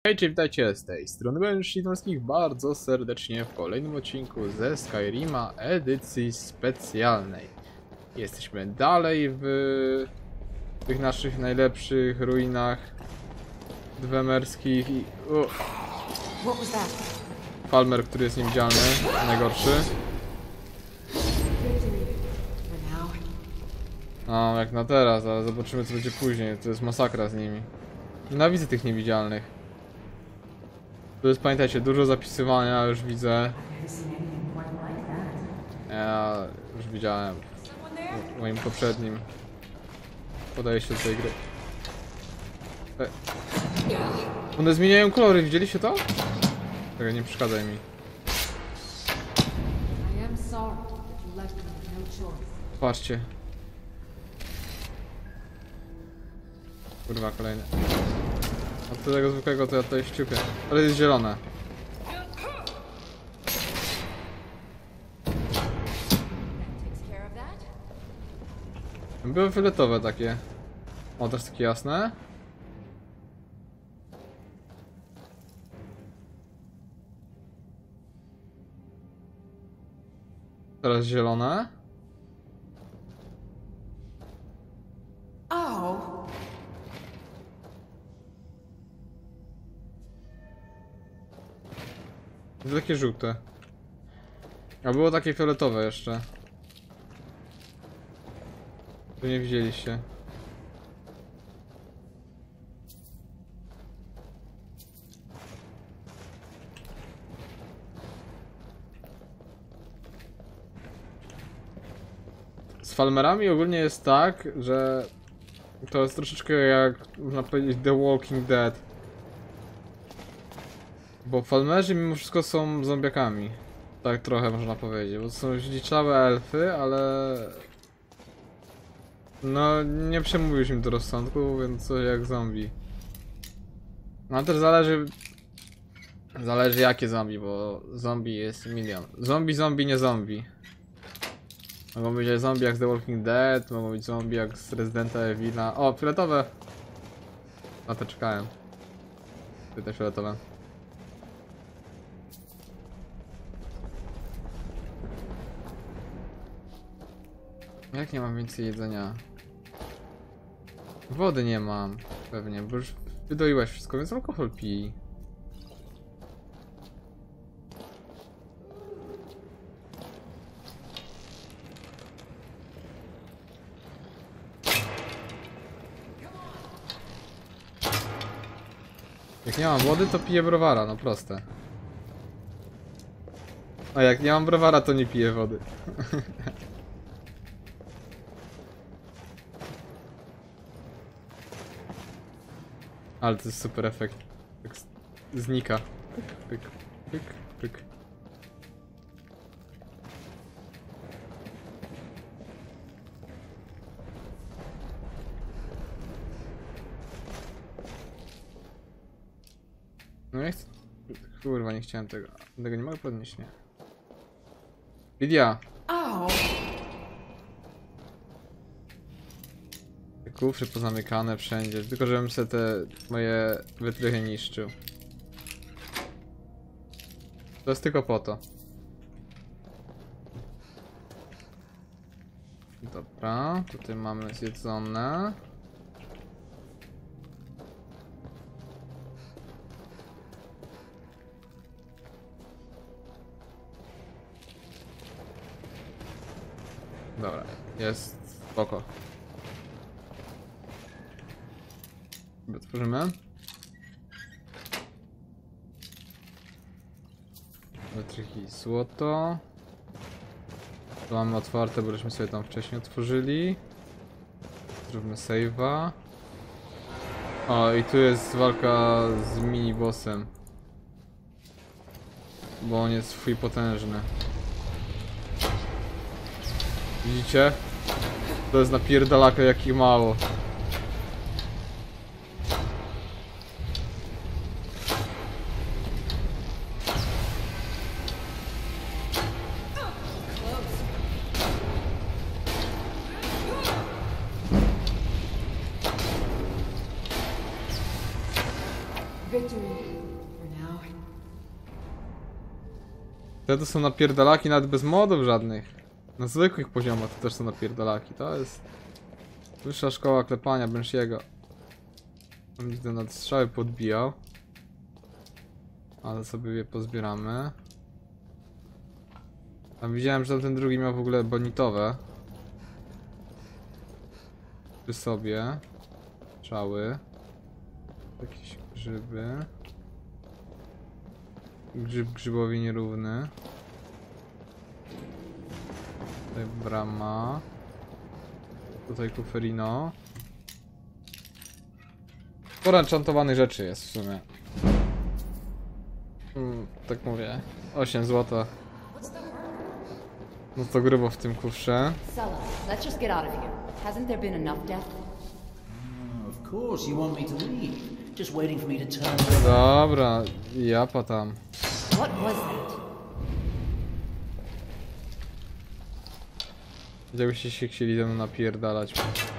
Hej, cześć, witajcie z tej strony Mężczyzn bardzo serdecznie w kolejnym odcinku ze Skyrima edycji specjalnej. Jesteśmy dalej w tych naszych najlepszych ruinach dwemerskich i... Falmer, który jest niewidzialny, najgorszy. No, jak na teraz, ale zobaczymy, co będzie później. To jest masakra z nimi. Nienawidzę tych niewidzialnych. To jest, pamiętajcie, dużo zapisywania, już widzę. Ja już widziałem w moim poprzednim podejściu do tej gry. One zmieniają kolory, widzieliście to? Czekaj, nie przeszkadzaj mi. Patrzcie. Kurwa, kolejne. Od tego zwykłego to ja tutaj ściupię. Ale jest zielone. Były fioletowe takie. O, też takie jasne. Teraz zielone. Takie żółte. A było takie fioletowe jeszcze. Tu nie widzieliście. Z Falmerami ogólnie jest tak, że to jest troszeczkę jak, można powiedzieć, The Walking Dead. Bo Falmerzy mimo wszystko są zombiakami. Tak trochę można powiedzieć, bo to są zdziczałe elfy, ale... No, nie przemówisz im do rozsądku, więc coś jak zombie. No też zależy... Zależy jakie zombie, bo zombie jest milion. Zombie, nie zombie. Mogą być zombie jak z The Walking Dead, mogą być zombie jak z Residenta Evila. O, fioletowe! Na to czekałem. Te fioletowe. Jak nie mam więcej jedzenia? Wody nie mam, pewnie, bo już wydoiłaś wszystko, więc alkohol pij. Jak nie mam wody, to piję browara, no proste. A jak nie mam browara, to nie piję wody. Ale to jest super efekt. Tak znika. Pyk, pyk, pyk, pyk. No ja chcę... Kurwa, nie chciałem tego. Tego nie mogę podnieść, nie. Lidia! Kufry pozamykane wszędzie, tylko żebym sobie te moje wytrychy niszczył. To jest tylko po to. Dobra, tutaj mamy zjedzone. Dobra, jest spoko. Otworzymy. Wytrychy złoto. To mamy otwarte, bo żeśmy sobie tam wcześniej otworzyli. Zróbmy save'a. O, i tu jest walka z mini-bossem. Bo on jest swój potężny. Widzicie? To jest napierdalaka jakich mało. Te to są napierdalaki nawet bez modów żadnych. Na zwykłych poziomach to też są napierdalaki. To jest wyższa szkoła klepania Benshiego. On widzę nad strzały podbijał. Ale sobie je pozbieramy. Tam widziałem, że ten drugi miał w ogóle bonitowe. Przy sobie. Strzały. Jakieś grzyby. Grzyb grzybowi nierówny. Tutaj brama. Tutaj kuferino. Sporo enchantowanych rzeczy jest w sumie. Tak mówię. 8 złota. No to grubo w tym kufrze. Sulla, let's just get out of here. Hasn't there been enough death? Of course, you want me to leave. Just waiting for me to turn. Dobra, japa tam. What was that? Gdybyście się chcieli ze mną napierdalać.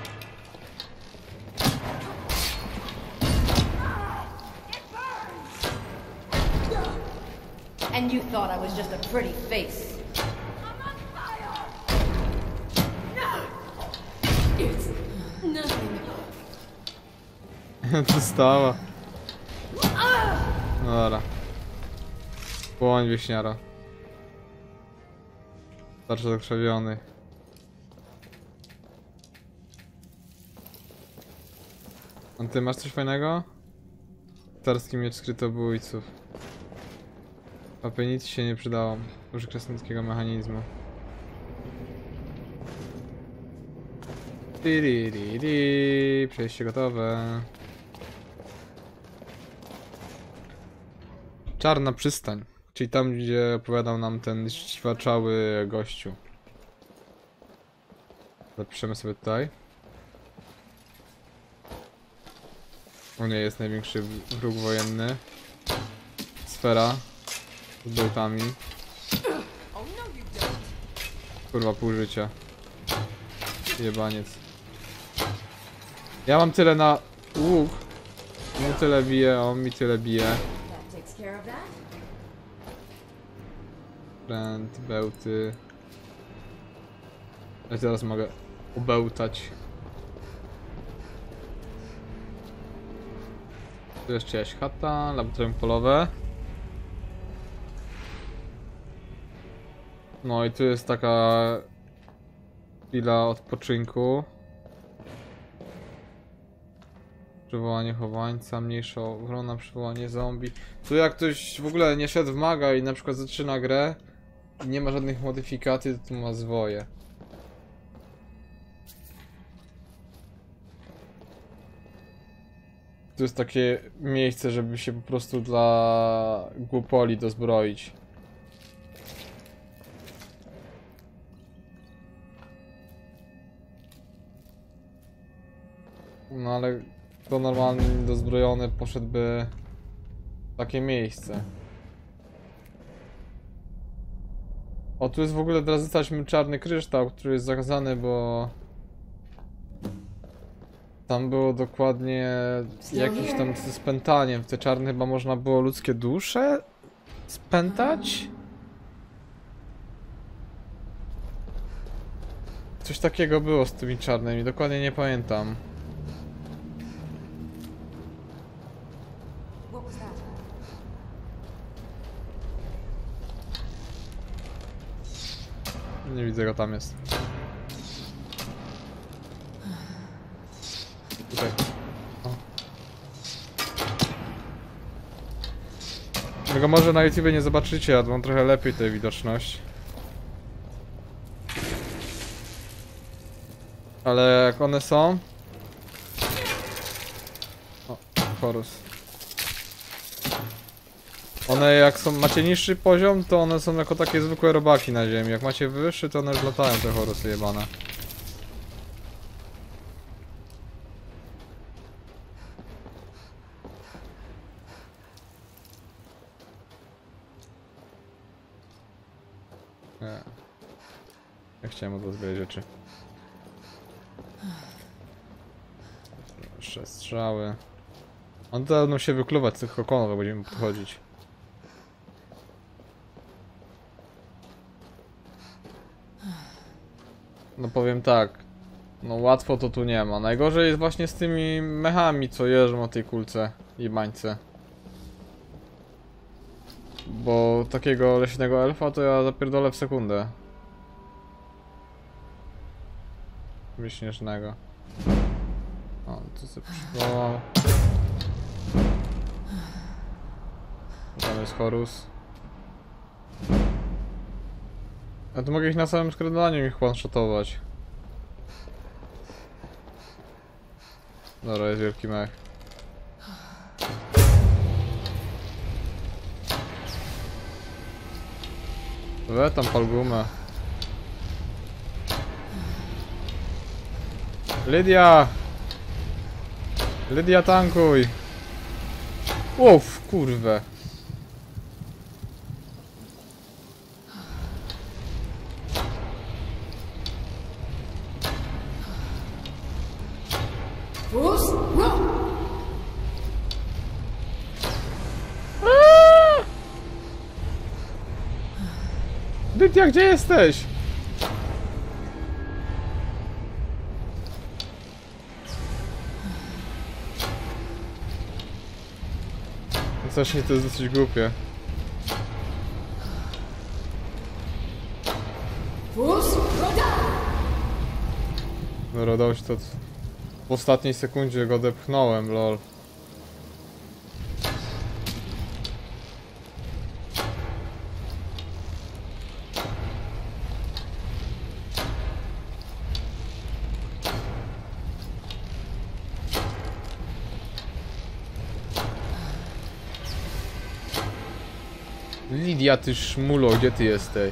And you thought I was just a pretty face. It's nothing. Dostała. No dobra. Płoń wieśniara. Starczy zakrwawiony. A ty masz coś fajnego? Starski miecz skrytobójców. Papie nic się nie przydało. Użyj krasnoludzkiego mechanizmu. Przejście gotowe. Czarna przystań. Czyli tam, gdzie opowiadał nam ten ściwaczały gościu. Zapiszemy sobie tutaj. O nie, jest największy wróg wojenny. Sfera. Z bełtami. Kurwa, pół życia. Jebaniec. Ja mam tyle na łuk. On tyle bije, on mi tyle bije. That takes care of that. Pręt, bełty. Ja teraz mogę ubełtać. Tu jest czyjaś chata, laboratorium polowe. No i tu jest taka chwila odpoczynku. Przywołanie chowańca, mniejsza ochrona, przywołanie zombie. Tu jak ktoś w ogóle nie szedł w maga i na przykład zaczyna grę i nie ma żadnych modyfikacji, to tu ma zwoje. To jest takie miejsce, żeby się po prostu dla głupoli dozbroić. No ale to normalnie dozbrojony poszedłby w takie miejsce. O, tu jest w ogóle, teraz dostaliśmy czarny kryształ, który jest zakazany, bo tam było dokładnie jakieś tam spętanie. W te czarne chyba można było ludzkie dusze spętać? Coś takiego było z tymi czarnymi, dokładnie nie pamiętam. What was that? Nie widzę go, tam jest. Tutaj. O. Wy go może na YouTubie nie zobaczycie, ja mam trochę lepiej tę widoczność. Ale jak one są... O, Horus. One jak są, macie niższy poziom, to one są jako takie zwykłe robaki na ziemi. Jak macie wyższy, to one już latają, te Horusy jebane. Nie. Ja chciałem od was zbierać rzeczy. Jeszcze strzały. On teraz będą się wykluwać z tych kokonów, jak będziemy podchodzić. No powiem tak. No łatwo to tu nie ma. Najgorzej jest właśnie z tymi mechami, co jeżdżą o tej kulce i bańce. Bo takiego leśnego elfa to ja zapierdolę w sekundę. Śnieżnego. O, co sobie przywołał. Tam jest Horus. Ja tu mogę ich na samym skradaniu ich one-shotować. Dobra, jest wielki mech. We tam pal gumę. Lydia! Lydia, tankuj! Uff, kurwę. Bruce, run! Lydia, gdzie jesteś? Strasznie to jest dosyć głupie. Bruce, go down! Dobra, udało się to. W ostatniej sekundzie go odepchnąłem, lol. Lydia, ty szmulo, gdzie ty jesteś?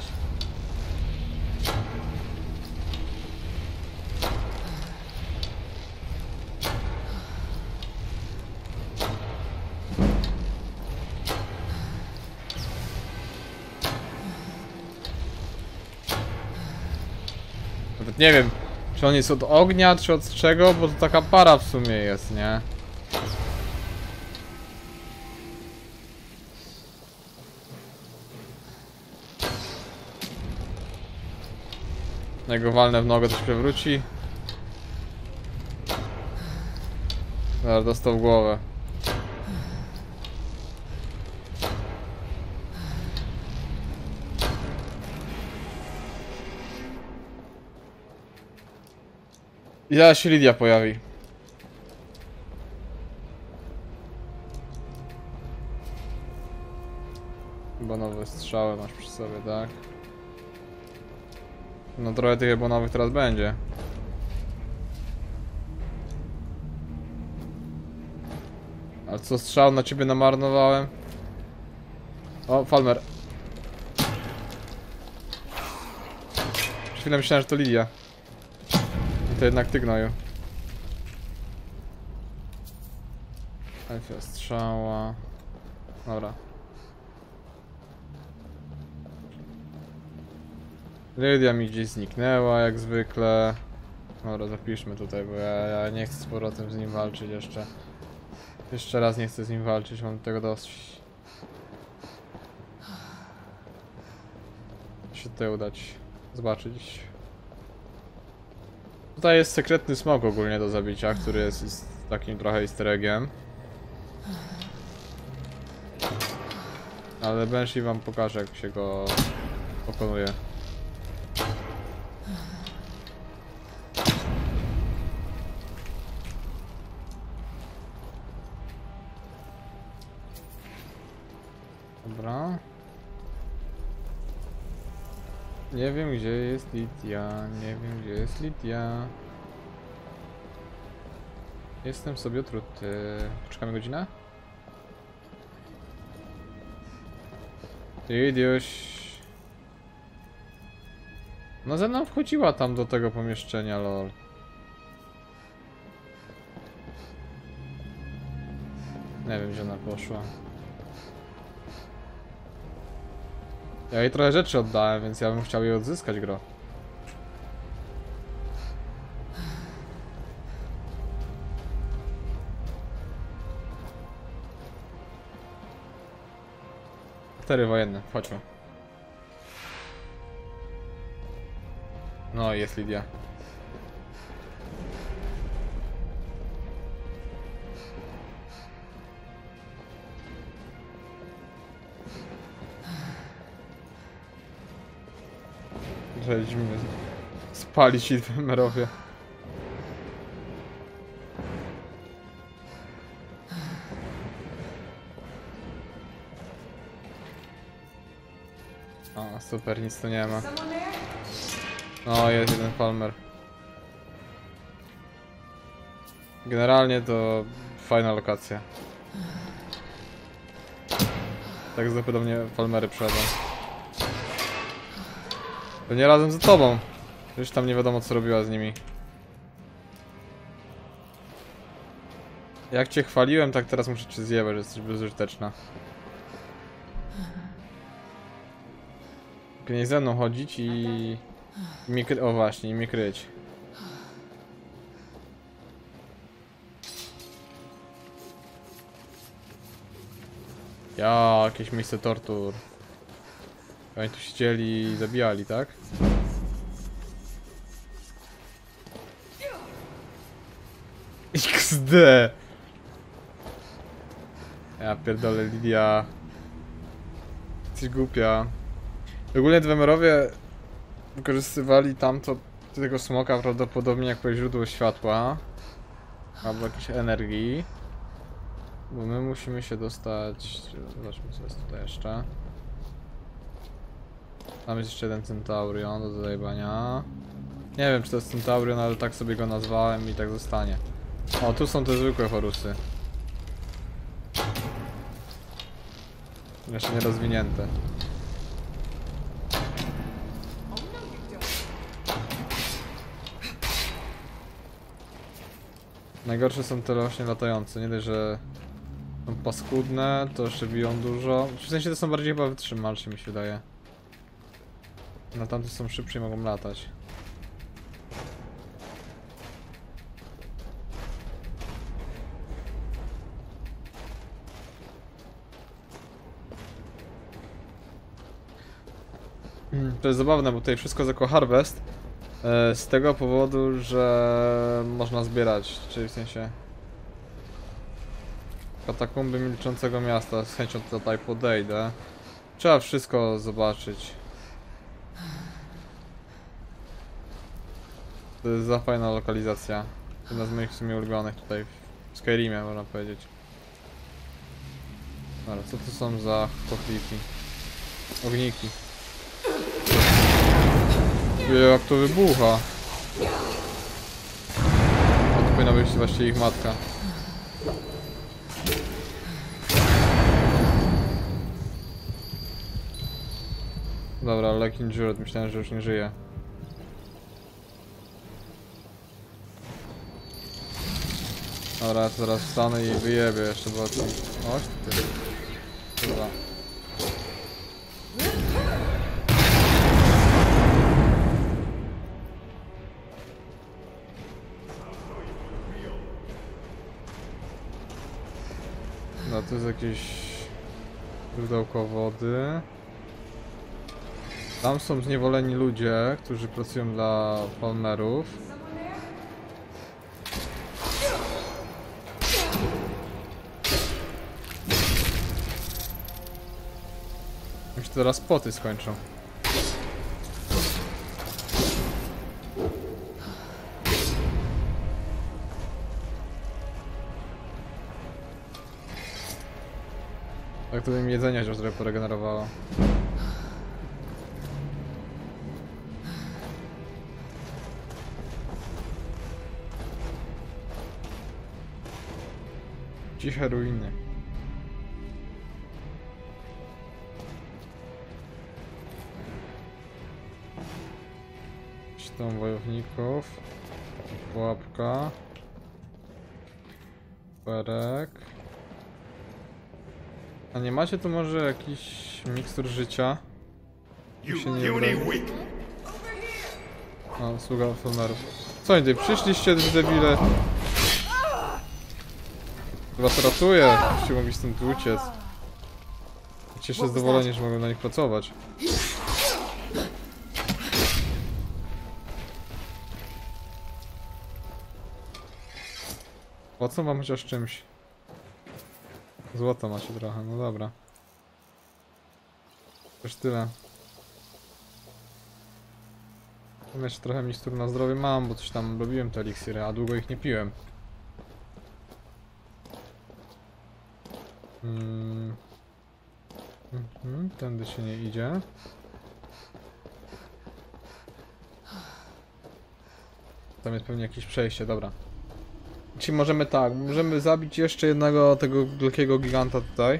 Nawet nie wiem, czy on jest od ognia, czy od czego, bo to taka para w sumie jest, nie? Jak go walnę w nogę, to się przewróci. Zaraz dostał w głowę. I zaraz się Lydia pojawi. Chyba nowe strzały masz przy sobie, tak? No trochę tych ebonowych teraz będzie. Ale co, strzał na ciebie namarnowałem? O, Falmer. Przez chwilę myślałem, że to Lydia. I to jednak ty, gnoju. Elfia strzała. Dobra. Lydia mi gdzieś zniknęła, jak zwykle. Dobra, zapiszmy tutaj, bo ja nie chcę z powrotem z nim walczyć jeszcze. Jeszcze raz nie chcę z nim walczyć, mam tego dosyć. Się tutaj udać, zobaczyć. Tutaj jest sekretny smok ogólnie do zabicia, który jest takim trochę easter eggiem. Ale Banshee wam pokaże, jak się go pokonuje. Dobra. Nie wiem, gdzie jest Lydia. Nie wiem, gdzie jest Lydia. Jestem sobie otruty. Poczekamy godzinę? Lydiuś. No ze mną wchodziła tam do tego pomieszczenia, lol. Nie wiem, gdzie ona poszła. Ja jej trochę rzeczy oddałem, więc ja bym chciał jej odzyskać, gro. Helikoptery wojenne, chodźmy. No, jest Lidia. Żeśmy spali ci w Merowie. O, super, nic tu nie ma. No, jest jeden Palmer. Generalnie to fajna lokacja. Tak prawdopodobnie Palmery przychodzą. To nie razem z tobą. Już tam nie wiadomo co robiła z nimi. Jak cię chwaliłem, tak teraz muszę cię zjebać, że jesteś bezużyteczna. Nie ze mną chodzić i... o właśnie, i mnie kryć. Ja, jakieś miejsce tortur. Oni tu siedzieli i zabijali, tak? XD! Ja pierdolę, Lidia. Jesteś głupia. Ogólnie Dwemerowie wykorzystywali tamto tego smoka prawdopodobnie jako źródło światła albo jakiejś energii, bo my musimy się dostać. Zobaczmy co jest tutaj jeszcze. Tam jest jeszcze jeden Centaurion do zajebania. Nie wiem czy to jest Centaurion, ale tak sobie go nazwałem i tak zostanie. O, tu są te zwykłe Horusy. Jeszcze nie rozwinięte. Najgorsze są te właśnie latające, nie dość, że są paskudne, to jeszcze biją dużo. W sensie to są bardziej chyba wytrzymalsze mi się wydaje. No tamte są szybsze i mogą latać. To jest zabawne, bo tutaj wszystko jest jako harvest. Z tego powodu, że można zbierać, czyli w sensie katakumby milczącego miasta. Z chęcią tutaj podejdę. Trzeba wszystko zobaczyć. To jest za fajna lokalizacja. Jedna z moich w sumie ulubionych tutaj w Skyrimie, można powiedzieć. Dobra, co to są za chochliki? Ogniki. Jak to wybucha. O, to powinna być właściwie ich matka. Dobra, Lek Injured, myślałem, że już nie żyje. Dobra, ja to zaraz wstanę i wyjebię jeszcze dwa odcinki. Oś ty. Dobra. No to jest jakieś źródełko wody. Tam są zniewoleni ludzie, którzy pracują dla Palmerów. Już teraz poty skończą. Tak to by mi jedzenie chociaż trochę poregenerowało. Ciche ruiny. Sztom wojowników. Pułapka. Perek. A nie macie tu może jakiś mikstur życia? Mi się nie uda. O, sługa Palmerów. Co oni tutaj przyszliście, debile? Was ratuje, byście mogli stąd uciec. cieszę zadowolenie, że mogę na nich pracować. Po co mam chociaż czymś? Złota macie trochę, no dobra. Też tyle. Mam jeszcze trochę mikstur na zdrowie mam, bo coś tam robiłem te eliksiry, a długo ich nie piłem. Tędy się nie idzie. Tam jest pewnie jakieś przejście, dobra. Czyli możemy tak, możemy zabić jeszcze jednego tego wielkiego giganta tutaj.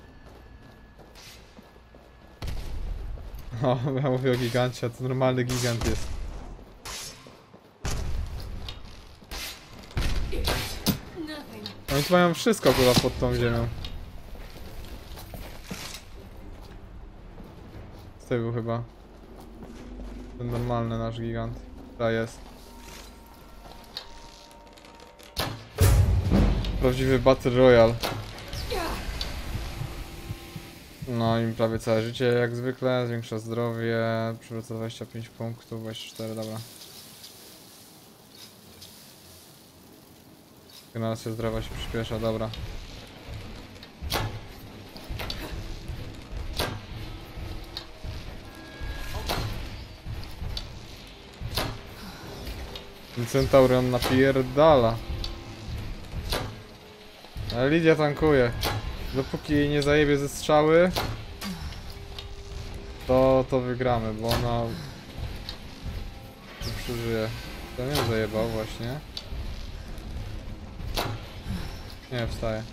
O, ja mówię o gigancie, a to normalny gigant jest. Oni tu mają wszystko chyba pod tą ziemią. To był chyba ten normalny nasz gigant. Ta jest. Prawdziwy Battle Royale. No i prawie całe życie jak zwykle, zwiększa zdrowie, przywraca 25 punktów, 24, dobra. Generacja zdrowia się przyspiesza, dobra. Centaurion napierdala. Ale Lidia tankuje. Dopóki jej nie zajebie ze strzały, to wygramy, bo ona przeżyje. To nie zajebał właśnie. Nie, wstaje.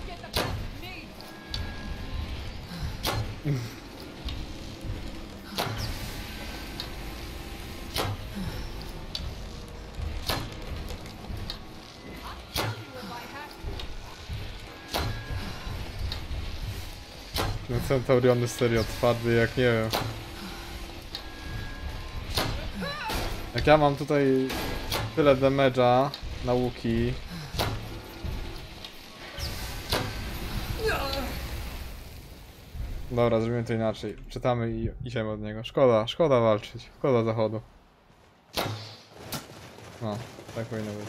No Centauriony serio twardy jak nie wiem. Jak ja mam tutaj tyle damage'a na łuki. Dobra, zrobimy to inaczej. Czytamy i idziemy od niego. Szkoda walczyć. Szkoda zachodu. No, tak powinno być.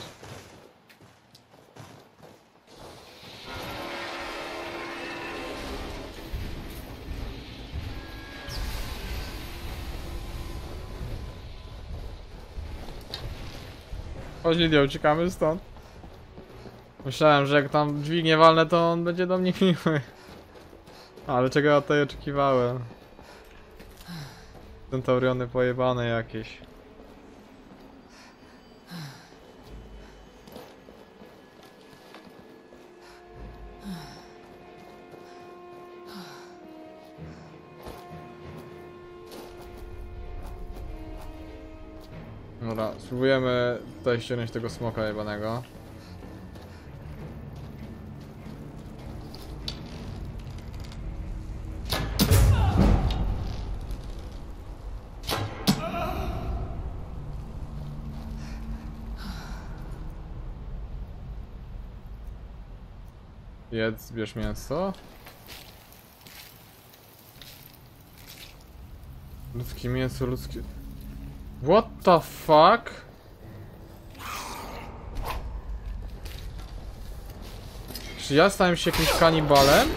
Chodź Lidia, uciekamy stąd. Myślałem, że jak tam dźwignię walnę, to on będzie do mnie miły. Ale czego ja tutaj oczekiwałem? Centauriony pojebane jakieś. Dobra, spróbujemy tutaj ściągnąć tego smoka jebanego. Jedz, zbierz mięso. Ludzkie mięso, ludzkie... What the fuck? Czy ja stałem się jakimś kanibalem?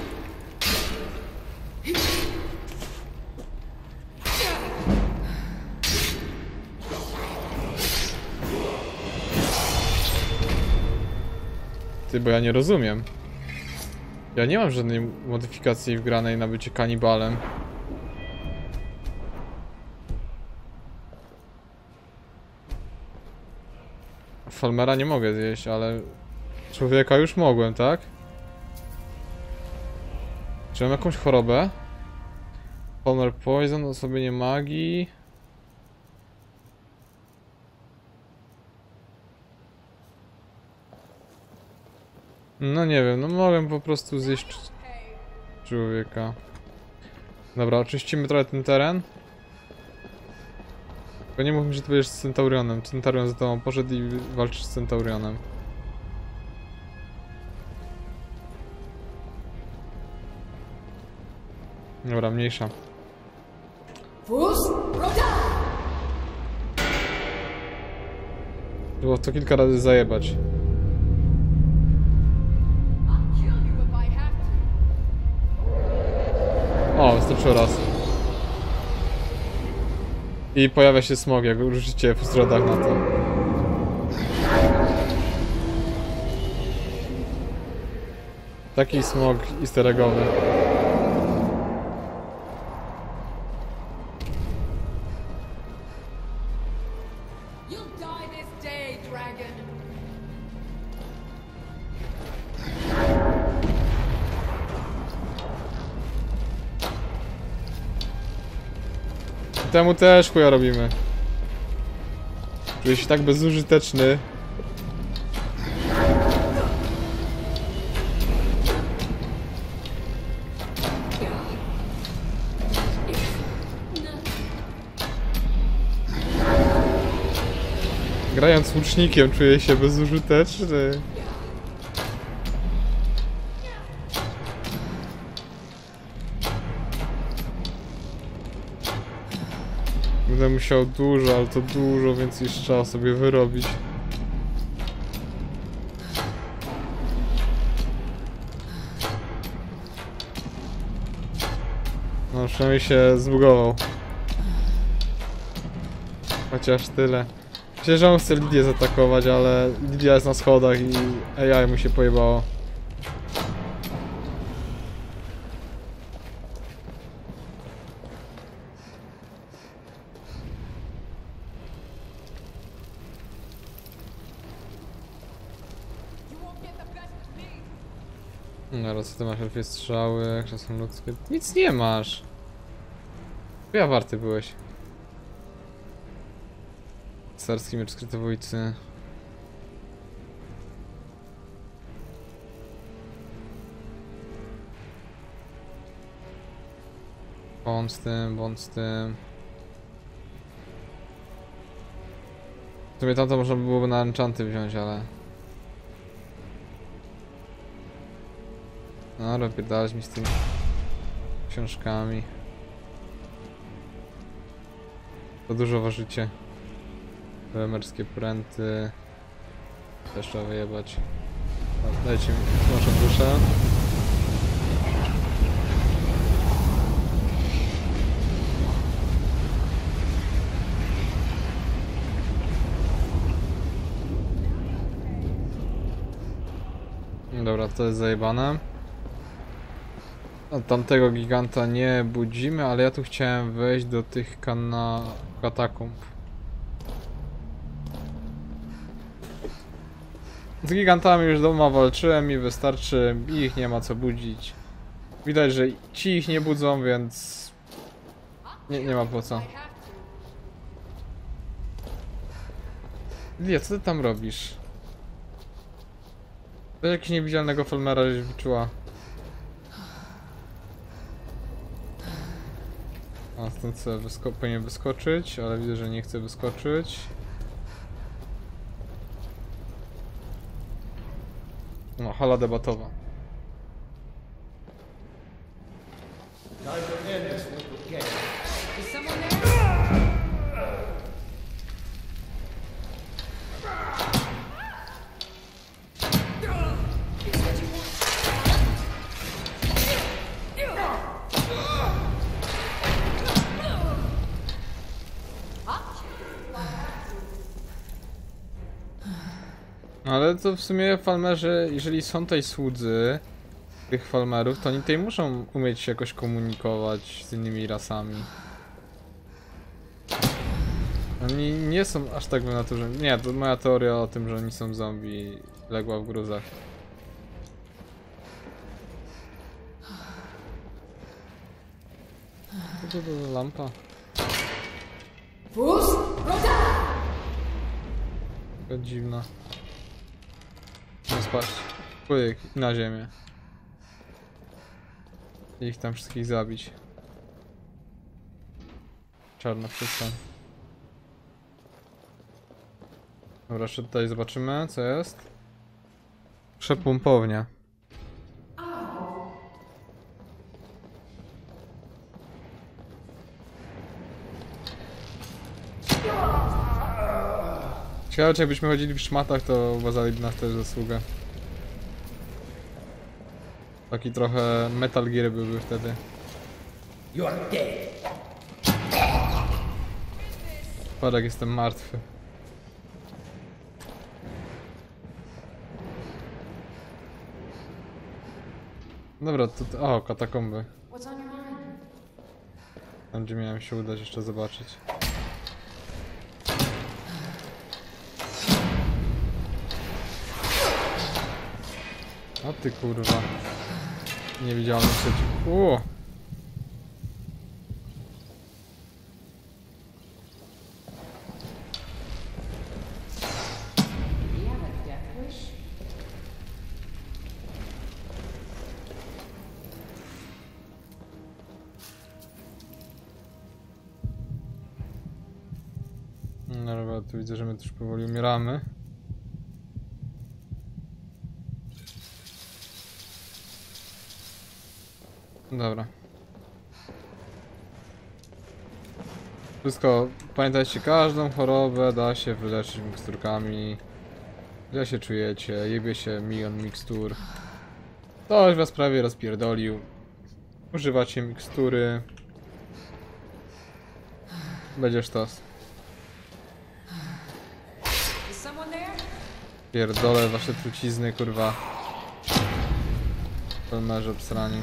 Ty, bo ja nie rozumiem. Ja nie mam żadnej modyfikacji wgranej na bycie kanibalem. Falmera nie mogę zjeść, ale człowieka już mogłem, tak? Czy mam jakąś chorobę? Falmer Poison, osłabienie magii. No nie wiem, no mogłem po prostu zjeść człowieka. Dobra, oczyścimy trochę ten teren. Tylko nie mów mi, że ty będziesz z Centaurionem. Centaurion za tobą poszedł i walczysz z Centaurionem. Dobra, mniejsza. Fus, Rodan! Było to kilka razy zajebać. I'll kill you if I have to. O, wystarczyło raz. I pojawia się smog, jak użycie w strodach na to. Taki smog easter eggowy. You'll die this day, dragon. Temu też chuja robimy. Czuję się tak bezużyteczny. Grając łucznikiem czuję się bezużyteczny. Będę musiał dużo, ale to dużo, więc jeszcze trzeba sobie wyrobić. No przynajmniej się zbugował. Chociaż tyle. Myślę, że on chce Lidię zaatakować, ale Lidia jest na schodach i AI mu się pojebało. No raz ty masz elfie strzały, czasem ludzkie. Nic nie masz. Ja warty byłeś. Carski miecz skrytobójcy. Bądź z tym, bądź z tym. W sumie tamto można by byłoby na enchanty wziąć, ale... No, rozpierdalać mi z tymi książkami. To dużo ważycie. Merskie pręty. Też trzeba wyjebać. No, dajcie mi proszę duszę. Dobra, to jest zajebane. No, tamtego giganta nie budzimy, ale ja tu chciałem wejść do tych katakumb. Z gigantami już doma walczyłem i wystarczy, ich nie ma co budzić. Widać, że ci ich nie budzą, więc nie ma po co. Lidia, co ty tam robisz? To jakiegoś niewidzialnego Falmera żeś wyczuła. A stąd chcę powinien wyskoczyć, ale widzę, że nie chce wyskoczyć. No, hala debatowa. Is someone there? Ale to w sumie Falmerzy, jeżeli są tutaj słudzy tych Falmerów, to oni tutaj muszą umieć się jakoś komunikować z innymi rasami. Oni nie są aż tak w naturze. Nie, to moja teoria o tym, że oni są zombie, legła w gruzach. Co to za lampa? Fus, Rodan! Taka dziwna. Nie spaść. Pyk, na ziemię. I ich tam wszystkich zabić. Czarna przystań. Dobra, jeszcze tutaj zobaczymy, co jest. Przepompownia. Ciekawe, czy jakbyśmy chodzili w szmatach, to uważaliby nas też zasługę. Taki trochę Metal Gear byłby wtedy. You're dead. Patrz, jak jestem martwy. Dobra, to... O, katakomby. What's on your mind? Tam, gdzie miałem się udać jeszcze zobaczyć. O ty kurwa. Niewidzialny przeciw. Do you have a death wish? No dobra, tu widzę, że my też powoli umieramy. Dobra. Wszystko, pamiętajcie, każdą chorobę da się wyleczyć miksturkami. Jak się czujecie, jebie się 1 000 000 mikstur. Ktoś was prawie rozpierdolił. Używacie mikstury. Będzie sztos. Is someone there? Pierdolę wasze trucizny, kurwa. Pelmerze obsrani.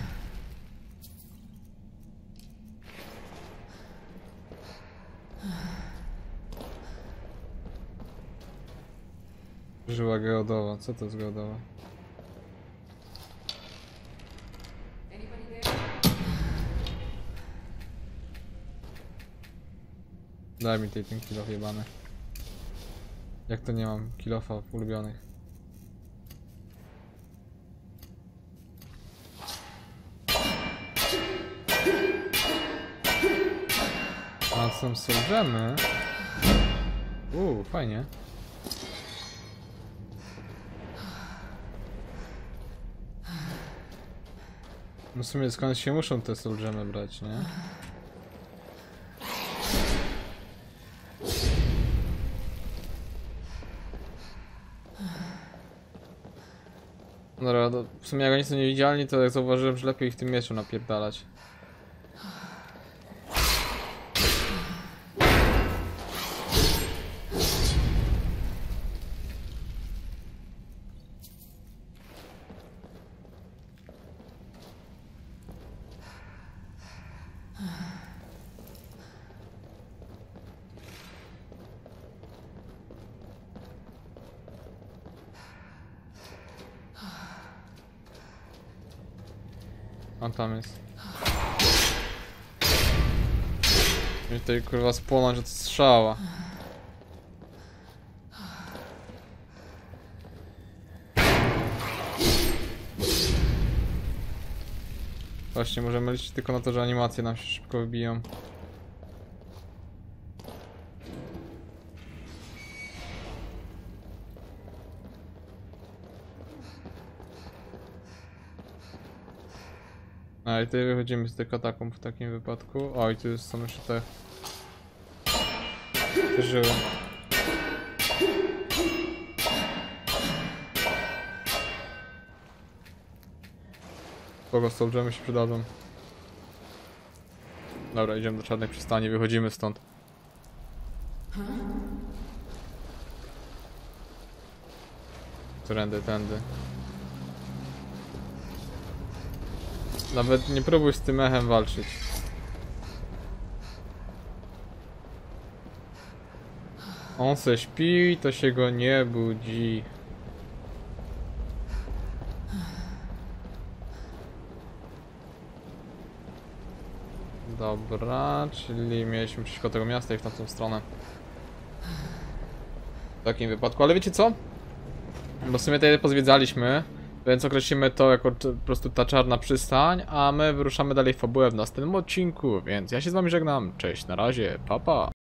Żyła geodowa. Co to jest geodowa? Anybody there? Daj mi ten kilof jebany. Jak to nie mam kilofa ulubionych? A są solgemy. Fajnie. No w sumie skąd się muszą te solgemy brać, nie? Dobra, to w sumie jak oni są niewidzialni, to jak zauważyłem, że lepiej ich tym mieczem napierdalać. On tam jest. I tutaj kurwa spłonąć od strzała. Właśnie możemy liczyć tylko na to, że animacje nam się szybko wybiją. A i tutaj wychodzimy z tych katakomb w takim wypadku. O, i tu są jeszcze te żyły. Kogo soldiemy się przydadzą. Dobra, idziemy do czarnej przystani, wychodzimy stąd. Tędy. Nawet nie próbuj z tym echem walczyć. On se śpi, to się go nie budzi. Dobra, czyli mieliśmy przejść koło tego miasta i w tamtą stronę. W takim wypadku, ale wiecie co? Bo w sumie tutaj pozwiedzaliśmy, więc określimy to jako po prostu ta czarna przystań, a my wyruszamy dalej w fabułę w następnym odcinku, więc ja się z wami żegnam. Cześć, na razie, pa pa.